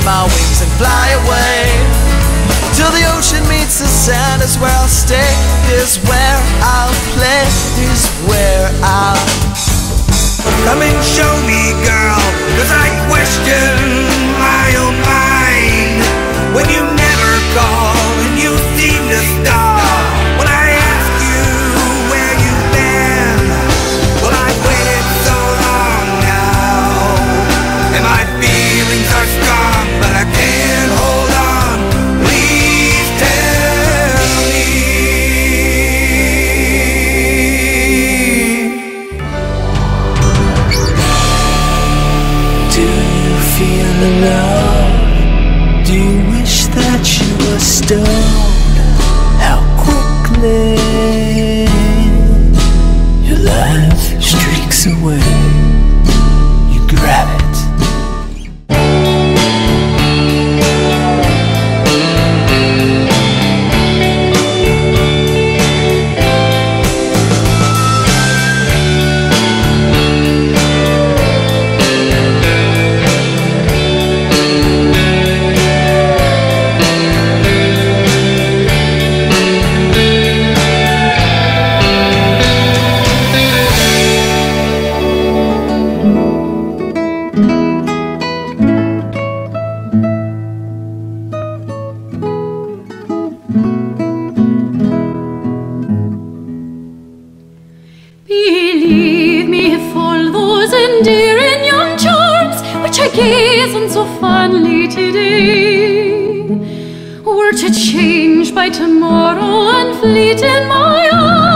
my wings and fly away. Till the ocean meets the sand is where I'll stay. Is where I'll play. Is where I'll come and show me, girl, 'cause I question my own mind. When you never call and you seem to stop. When I ask you where you've been, well, I've waited so long now. And my feelings are strong, but I can't hold on. Please tell me. Do you feel alone? Do you wish that you were stoned? How quickly your life streaks away. You grab it. Believe me, if all those endearing young charms which I gaze on so fondly today were to change by tomorrow and fleet in my arms,